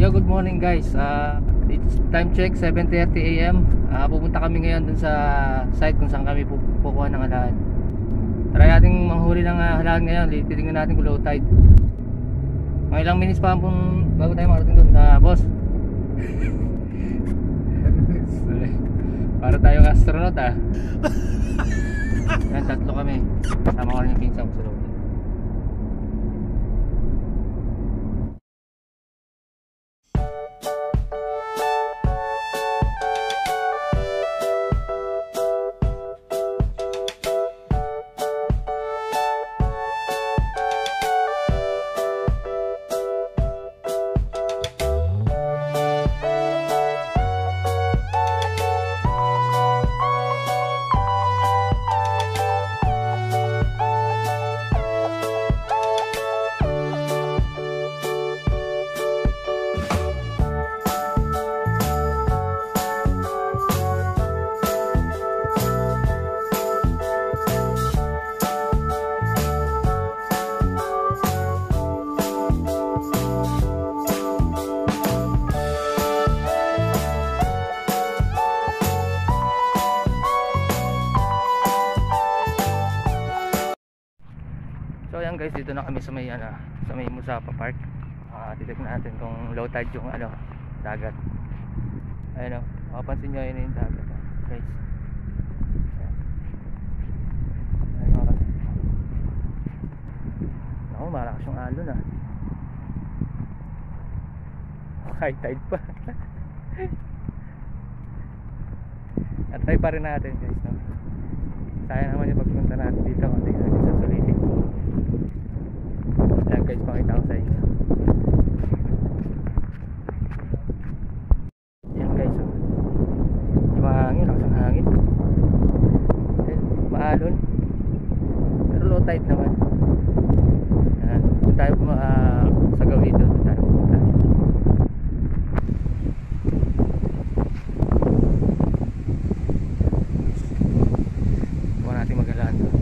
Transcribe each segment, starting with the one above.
Yo, good morning guys. It's time check 7:30 AM. Pupunta kami ngayon dun sa site kung saan kami pukuha ng halahan. Try nating manghuli ng halahan ngayon. Titingnan natin kung low tide. Mga ilang minutes pa pong bago tayo makarating dun. Boss. Para tayong astronaut Yan, tatlo kami. Sama ko rin yung pinsan ko sa loob. So ayan guys, dito na kami sa may sa may Musapa Park. Titignan natin kung low tide yung dagat. Ayun mapapansin niyo yun yung dagat guys. Ayun kasi. Naku, malakas yung alon high tide pa. At try pa rin natin guys, no? Sayang naman yung pagpunta natin dito kung tingnan natin sa sulitin. Ayan guys, pakita ko sa inyo. Ayan guys, yung hangin, lakas ang hangin. Ayan, maalon. Pero low tide naman. Ayan, doon tayo sa gawin doon tayo pumunta. Huwag natin magalaan doon.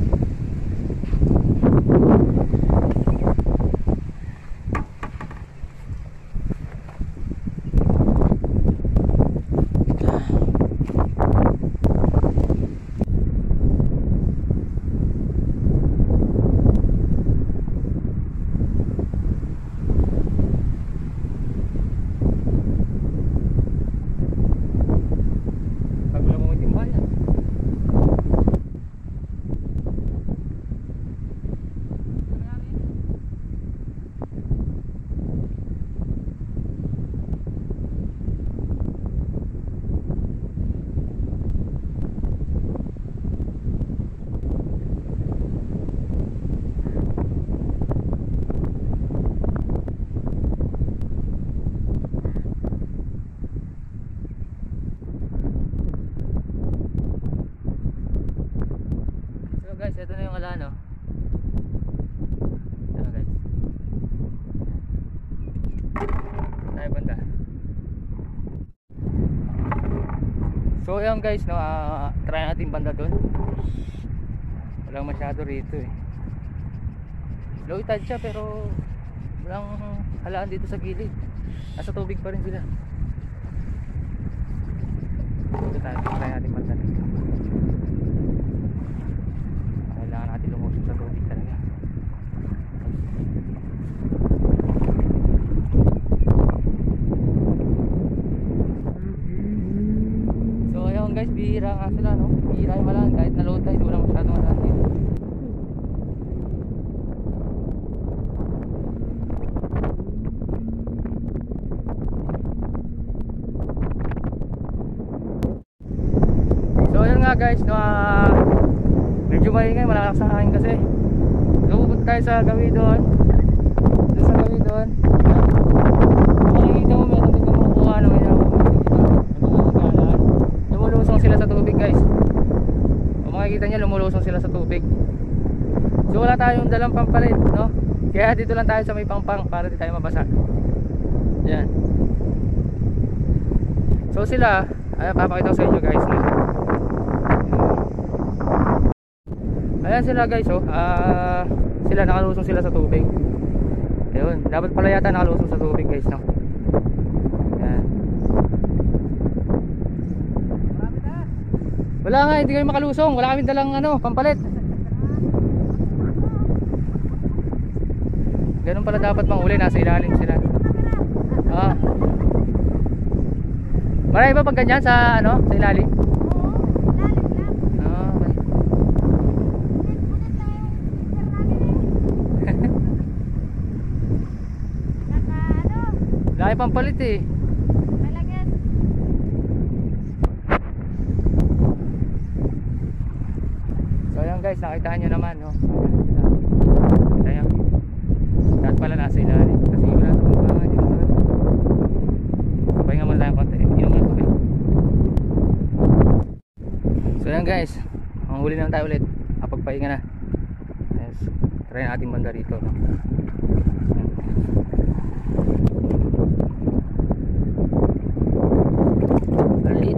Guys, ito na yung ala, Ito guys. Tayo banda. So ayan guys, try natin banda doon. Walang masyado rito Low tide siya pero walang halaan dito sa gilid. Nasa tubig pa rin sila. Ito tayo, try natin banda dito. Kailangan natin lumusong sa tubig talaga. So ayun guys, bihira nga sila, bihira yung malaan. Kahit na low tide, walang masyadong malaan dito. So ayun nga guys, medyo maingay, malakas ang hangin kasi. So pupunta tayo sa gawin doon. Doon sa gawin doon. Kung makikita mo, meron din kumukuha naman yung mga magalaan. Lumulusong sila sa tubig guys. Kung makikita nyo, lumulusong sila sa tubig. So wala tayong dalang pampalit, Kaya dito lang tayo sa may pangpang para di tayo mabasa. Yan. So sila, papakita ko sa inyo guys, Ayan sila guys, sila nakalusong sila sa tubig. Ayun, dapat pala yata nakalusong sa tubig guys, Wala nga, hindi kami makalusong. Wala kami dalang ano, pampalit. Ganun pala dapat manghuli, nasa ilalim sila. Ah. Marami ba pag ganyan sa ano, sa ilalim? Ah, okay. Wala kami pampalit eh. So ayan guys, nakitaan nyo naman no. Ayan. Lahat pala nasa ilalim. Kasi wala sa mga dito sa atin. Sabay nga muna tayo konti. Inom muna kami. So ayan guys, ang huli naman tayo ulit. Kapagpahinga na. Yes. Try natin banda rito no? Alit.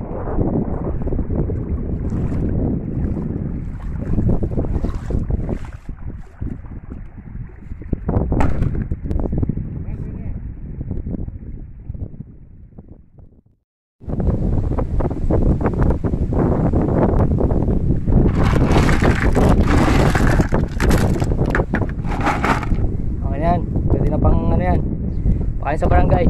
Pakain sa barangay.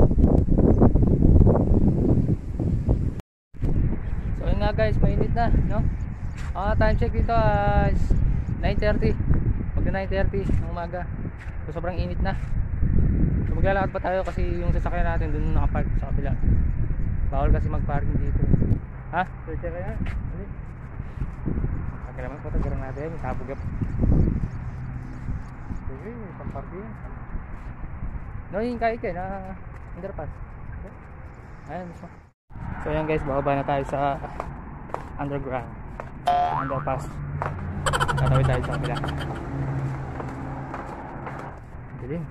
So yun nga guys, mainit na no? Time check dito is 9:30. Magna 9:30 ng umaga. So sobrang init na. So maglalakad pa tayo kasi yung sasakyan natin dun nakapark sa kabila. Bawal kasi magparking dito. Ha? So check kaya? Okay naman po, tagaran natin. May sabugap. Sige, pang-parking. No, yung kahit kayo na underpass. Ayan mismo. So ayan guys, bababa na tayo sa underground underpass. Tatawid tayo sa kabila. Dilim.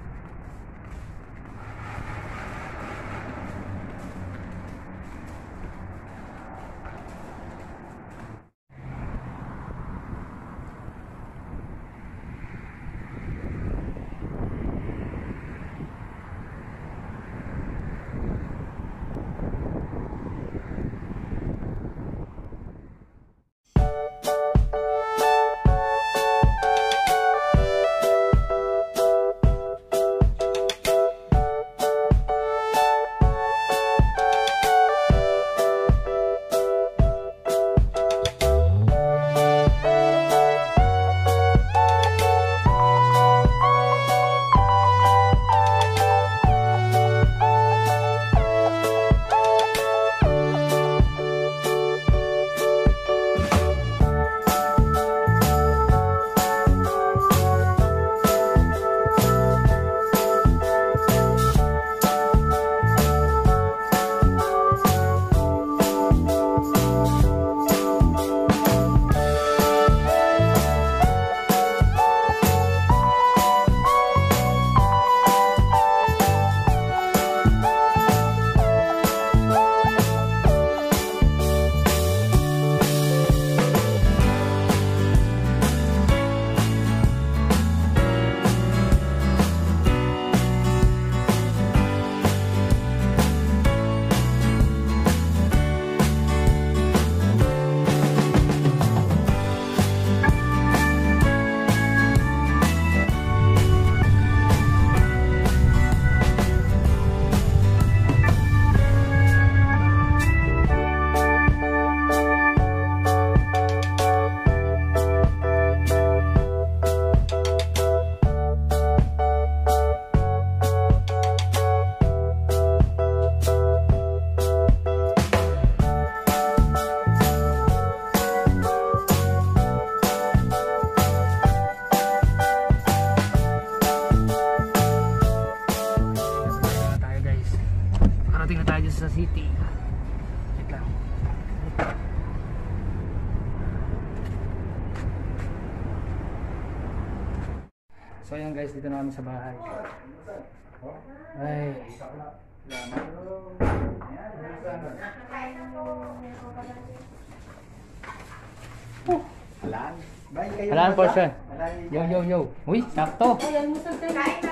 sa city. Wait lang. So ayan guys, dito na kami sa bahay. Ay. Halaan portion. Yo yo yo. Uy, sakto. Kain na.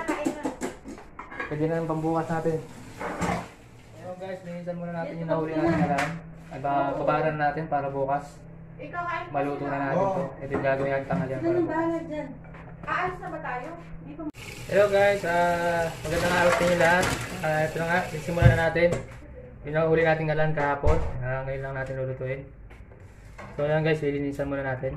Pwede na ng pambukas natin. Ayun guys, linisan muna natin yung nahuli natin halaan. Babaran natin para bukas. Maluto na natin to. Ito yung gagawin natin tanghalian para bukas. Aalis na ba tayo? Hello guys, magandang araw sa inyo lahat. Ito na nga, simulan na natin. Yung nahuli natin ngalan kahapon. Ngayon lang natin lulutuin. So yan guys, lilinisan muna natin.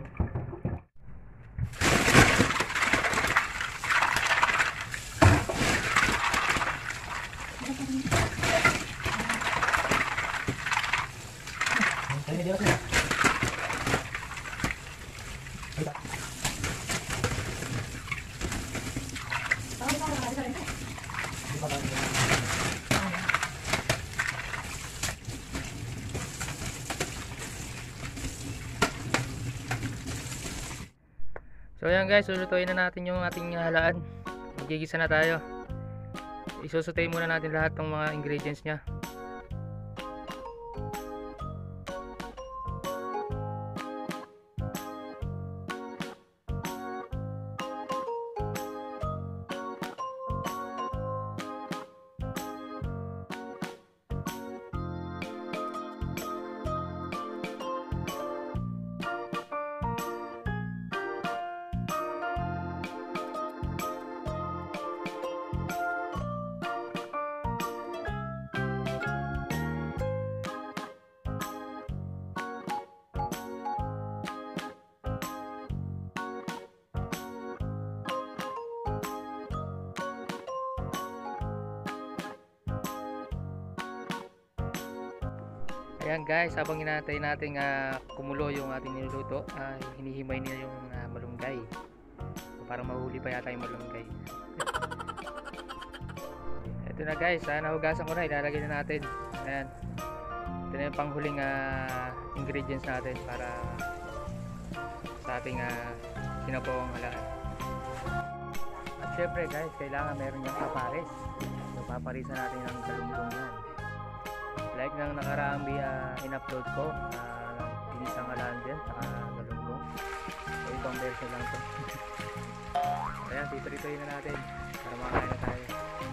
So ayan guys, lulutuin na natin yung ating halaan. Magigisa na tayo. Isusutay muna natin lahat ng mga ingredients nya. Ayan guys, habang inaantay natin kumulo yung ating niluluto, hinihimay niya yung malunggay. Para mahuli pa yata yung malunggay. Ito na guys, nahugasan ko na, ilalagay na natin. Ayan. Ito na yung panghuling ingredients natin para sa ating sinapawang halaan. At syempre guys, kailangan meron yung papares. So paparisan natin ang galunggong yan. Like nang nakaraang in-upload ko, inisang halaan din, saka galunggong. So ibang version lang ito. Ayan, titritoyin na natin para makakain na tayo.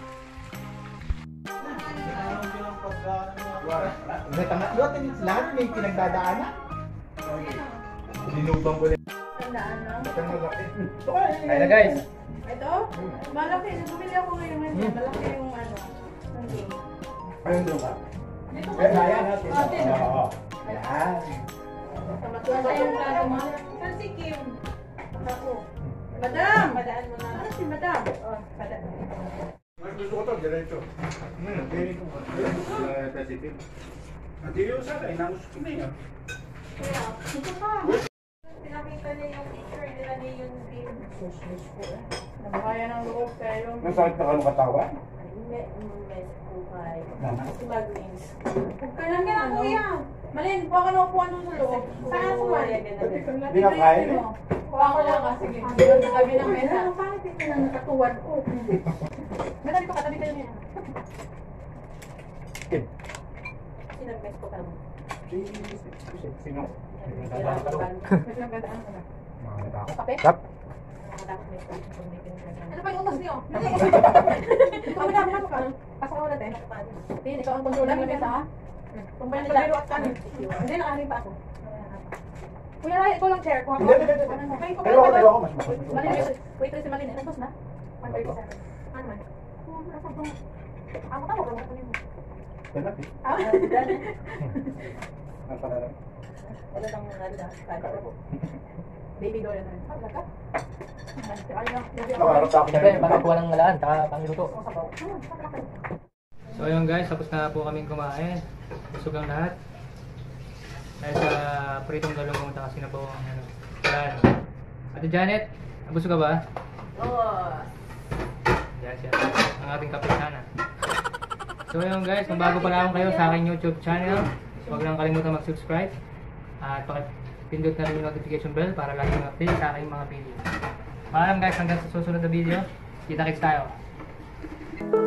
Lahat may pinagdadaanan. Linubang ko rin. Tandaan lang. Kaya na guys! Ito? Malaki. Bumili ako ngayon ngayon. Malaki yung nandun. Ayun doon ka? Dito Eh, kaya natin. Atin. Oo. Yan. Matuwa yung plano mo. Saan si Kim? Ako. Madam! Madaan mo na. Ano si Madam? Oh, Madam. Gusto ko to, diretso. Diretso ko. Tasipin. At yung sa akin, namusok na yun. Kaya, ito ka. Pinakita niya yung picture nila ni yung Kim. Sus po eh. Nabukaya ng loob kayo. Masakit na ka ng katawan? Mes po kay. Mama. Si Maglins. Huwag ka lang yan, kuya. Malin, buka ka na upuan doon sa loob. Saan ang sumali? Hindi ka kain eh? Kuha ko lang kasi. Doon sa tabi ng mesa. Bakit ito na nakatuwan ko? Madali ko katabi kayo niya. Kim. Sinag-mes ko ka mo. Sino? Mas nagandaan ko na. Mga ako. Kape? Kap. Ano pa yung utos niyo? Ikaw mo na ka. Pasok ako natin. Tin, ikaw ang kontrolan ng mesa ha? Kung ba nila? Hindi, nakahanin pa ako. Kuya Ray, ikaw lang chair. Kuha ko. Pero ako, mas makapit. Malin, wait si Malin. Ano na? 137. Ano man? Ako tawag lang ako niyo. Dalat eh. Napakaram. Wala lang ano. Baby doll na. Ka? Nakaharap sa akin. Siyempre, pangkuha ng halaan, saka pangiluto. So ayun guys, tapos na po kaming kumain. Busog ang lahat. Dahil sa pritong galunggong at sinapawang halaan. Ate Janet, busog ka ba? Oo. Yan siya. Ang ating kapisana. So ayun guys, kung bago pa lang kayo sa aking YouTube channel, huwag lang kalimutan mag-subscribe. At pakipindot na rin yung notification bell para lagi mag-update sa aking mga video. Paalam guys, hanggang sa susunod na video. Kita-kits tayo.